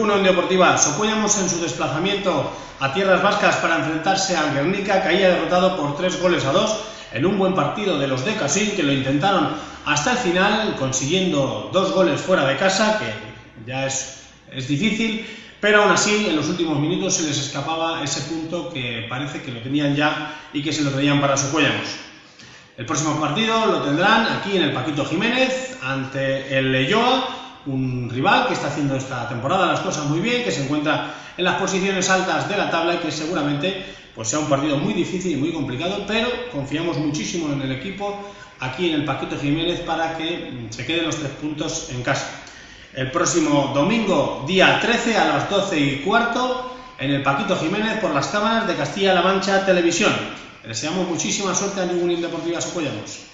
Unión Deportiva Socuellamos, en su desplazamiento a tierras vascas para enfrentarse al Guernica, caía derrotado por 3-2 en un buen partido de los de Casín, que lo intentaron hasta el final, consiguiendo 2 goles fuera de casa, que ya es difícil, pero aún así en los últimos minutos se les escapaba ese punto que parece que lo tenían ya y que se lo traían para Socuellamos. El próximo partido lo tendrán aquí en el Paquito Jiménez ante el Leyoa, un rival que está haciendo esta temporada las cosas muy bien, que se encuentra en las posiciones altas de la tabla y que seguramente pues sea un partido muy difícil y muy complicado, pero confiamos muchísimo en el equipo aquí en el Paquito Jiménez para que se queden los 3 puntos en casa. El próximo domingo, día 13 a las 12:15 en el Paquito Jiménez por las cámaras de Castilla-La Mancha Televisión. Les deseamos muchísima suerte a Unión Deportiva Socuellamos.